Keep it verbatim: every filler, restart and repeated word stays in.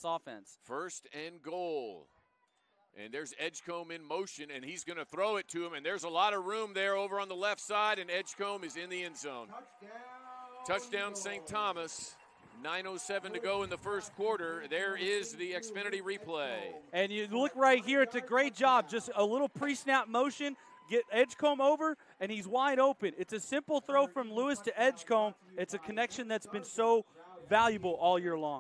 offense. First and goal. And there's Edgecombe in motion, and he's going to throw it to him. And there's a lot of room there over on the left side, and Edgecombe is in the end zone. Touchdown, Touchdown Saint Thomas. nine oh seven to go in the first quarter. There is the Xfinity replay. And you look right here, it's a great job. Just a little pre-snap motion, get Edgecombe over, and he's wide open. It's a simple throw from Lewis to Edgecombe. It's a connection that's been so valuable all year long.